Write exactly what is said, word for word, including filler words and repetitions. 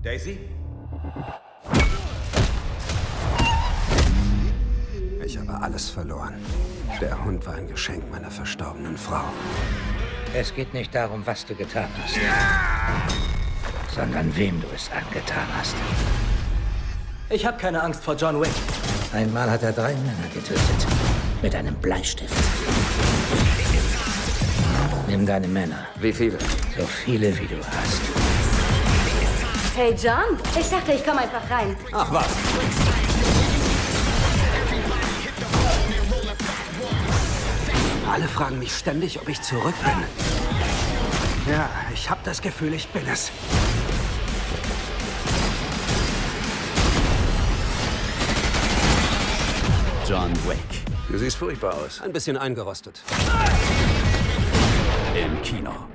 Daisy? Ich habe alles verloren. Der Hund war ein Geschenk meiner verstorbenen Frau. Es geht nicht darum, was du getan hast, sondern wem du es angetan hast. Ich habe keine Angst vor John Wick. Einmal hat er drei Männer getötet. Mit einem Bleistift. Nimm deine Männer. Wie viele? So viele, wie du hast. Hey John, ich dachte, ich komme einfach rein. Ach was. Alle fragen mich ständig, ob ich zurück bin. Ja, ich habe das Gefühl, ich bin es. John Wick. Du siehst furchtbar aus. Ein bisschen eingerostet. Im Kino.